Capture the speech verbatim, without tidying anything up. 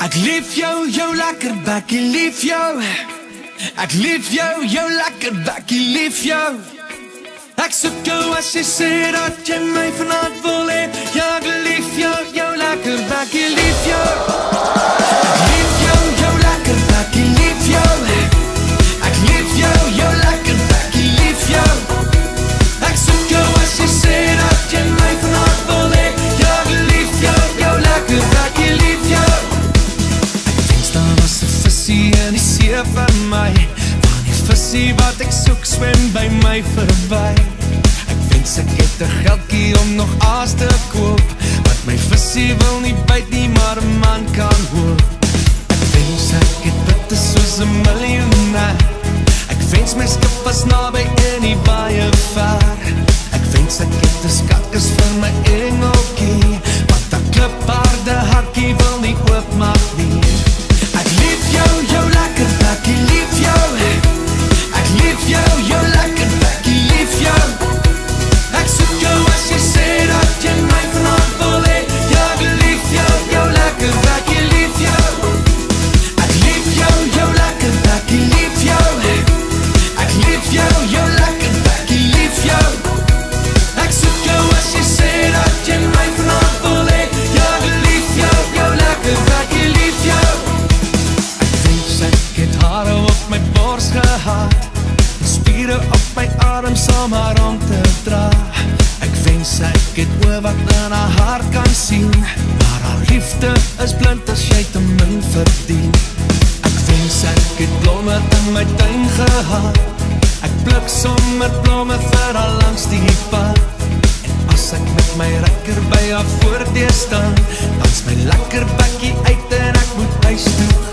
Ek lief jou, jou lekkerbekkie, lief jou. Ek lief jou, jou lekkerbekkie, lief jou. Ek soek jou as jy sê dat jy my vanaand wil hê. Ja, ek lief jou, jou lekkerbekkie, lief jou. Ek lief jou, jou lekkerbekkie, lief jou. Ek lief jou, jou lekkerbekkie, lief jou. Ek soek jou as jy sê dat jy my vanaand wil hê. Ja, ek lief jou, jou lekkerbekkie, lief jou. In die see vir my, van die visie wat ek soek swem by my verby. Ek wens ek het een geldkie om nog aas te koop, wat my visie wil nie byt nie, maar een man kan hoop. Ek wens ek het bitte soos een miljonair. Ek wens my skip was naby en nie baie ver. Ek wens ek het een skatkis vir my engelkie, wat dat klipharde hartjie wil nie oopmaak nie. Ek lief jou, jou lekkerbekkie, lief jou. Ek lief jou, jou lekkerbekkie, lief jou. Ek soek jou as jy sê dat jy my vanaand wil hê. Ja, ek lief jou, jou lekkerbekkie, lief jou. Ek lief jou, jou lekkerbekkie, lief jou. Ek lief jou, jou lekkerbekkie, lief jou. Ek soek jou as jy sê dat jy my vanaand wil hê. Ja, ek lief jou, jou lekkerbekkie, lief jou. Ek het hare op my bors gehad, en spiere op my arms om haar om te dra. Ek wens ek het oor wat in haar hart kan sien, maar haar liefde is blind as jy te min verdien. Ek wens ek het blomme in my tuin gehad, ek pluk sommer blomme vir haar langs die pad. En as ek met my rekker by haar voordeur staan, dans my lekkerbekkie uit en ek moet huis toe